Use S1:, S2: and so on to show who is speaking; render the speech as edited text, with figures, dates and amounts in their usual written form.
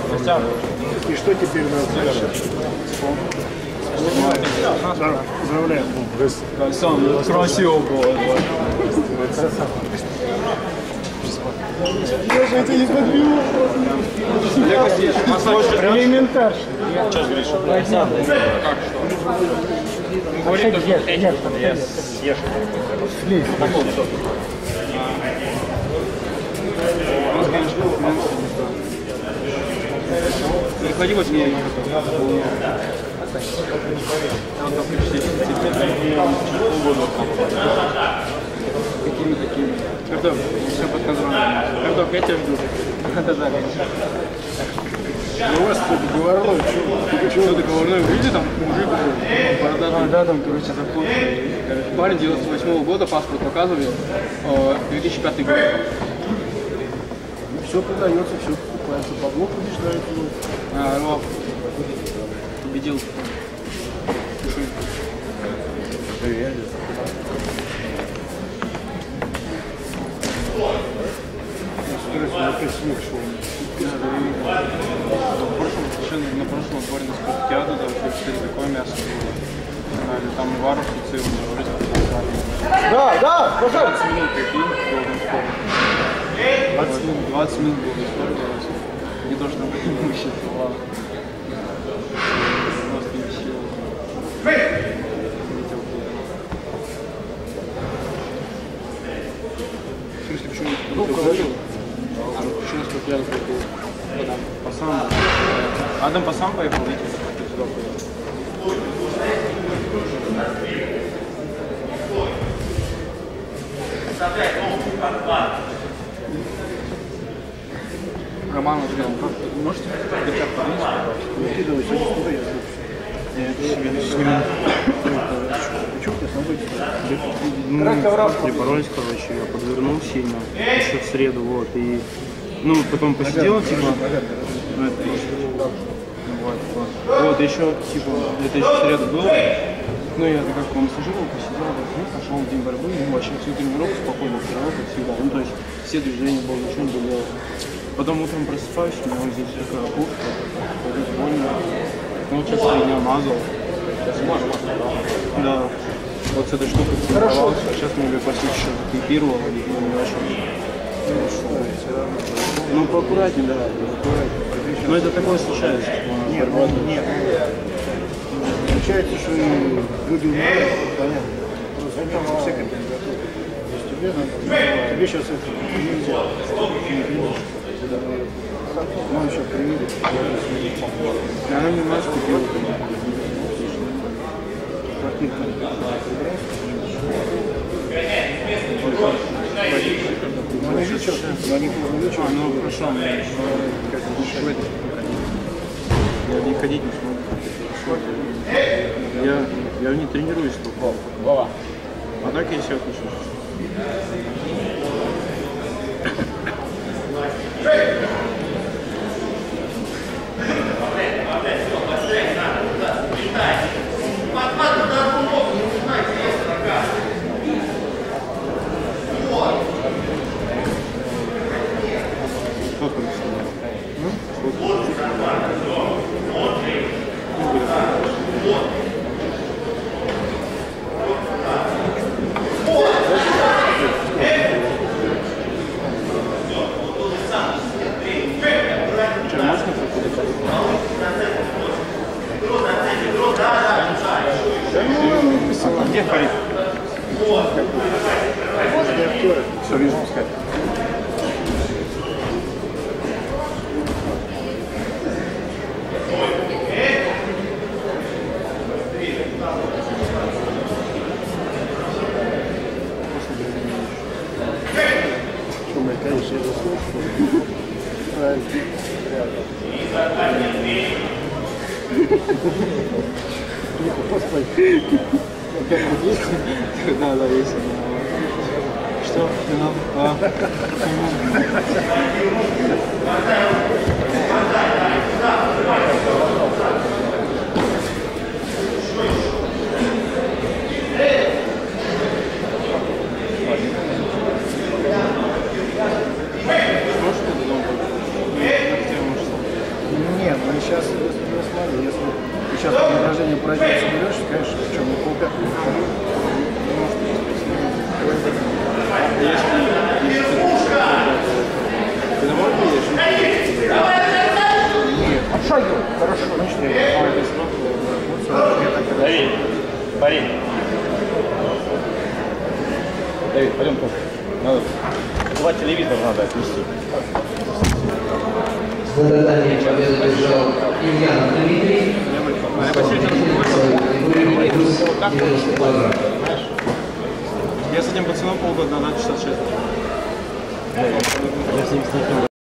S1: И что теперь у нас дальше? Поздравляю.
S2: Сам красиво было.
S1: Я же это не подбил. Элементарно.
S2: Сейчас, Гриша.
S3: Как что? Говорит, что я съешь.
S1: Слизь.
S3: Не ходи вот мне. Какими такими? Картоф, все под контролем. Картоф, я тебя жду. Да, конечно.
S1: У вас тут говорной,
S3: Что ты говорной? Видите, там мужик да, там, короче, заход. Парень 98-го года, паспорт показывали, 2005 год.
S1: все продается, все покупается. По блоку побеждает его.
S3: Его победил.
S1: Реально.
S3: На прошлом сборе на спартакиаду, да, вообще такое мясо было. Там и вару специю,
S1: Да, пожалуйста.
S3: 20 минут, прикинь, был 20 минут был не то, что мужчина, ладно. Просто не сила. В смысле, почему? Ну, говорил. Почему спартакиаду приехал? По самому. Адам по сам поехал, видите, сюда поехал. Роман, можете держать по-русски?
S1: Выкидывай сюда, я
S4: Припоролись, короче, я подвернул сильно, еще в среду, вот, и, ну, потом посидел, типа, ну, это вот, еще, типа, это еще в среду было, ну, я как помассажировал, посидел, пошел в день борьбы, ну, вообще всю тренировку спокойно тренировал, как всегда, ну, то есть, все движения было, ничего не было. Потом утром просыпаюсь, у меня вот здесь такая куртка, ходить больно, ну, вот сейчас 3 дня мазал. Да, вот с этой штукой тренировался, сейчас мне Лепасик еще закрепировал, и не очень. Ну, поаккуратнее, да, поаккуратнее. Но это такое случается.
S1: Нет. Получается, что и люди умирают, понятно. Просто все к этому готовы. То есть тебе сейчас это нельзя. Нам еще привили.
S3: Она мне маску купила.
S1: Ну, не вечер, но они поздно вечером.
S3: Ну, хорошо, мне еще я не ходить не смогу. Я не тренируюсь только. А так я себя хочу. Где Харик? Все, вижу, пускай.
S1: Что мы, конечно, это слушаем.
S3: Да, есть. Что?
S1: И сейчас, если не смотри, если ты сейчас по награждению пройдешь, соберешься, конечно, в чем не полпятого.
S4: Ты домой приедешь?
S1: Нет, обшагивай, хорошо,
S2: Давид, пари. Давид, пойдем тоже. Надо. Два телевизора надо отнести.
S5: В наказание победу держал Ильян Дмитрий.
S4: Я с этим пацаном полгода назад 66.
S2: Я с ним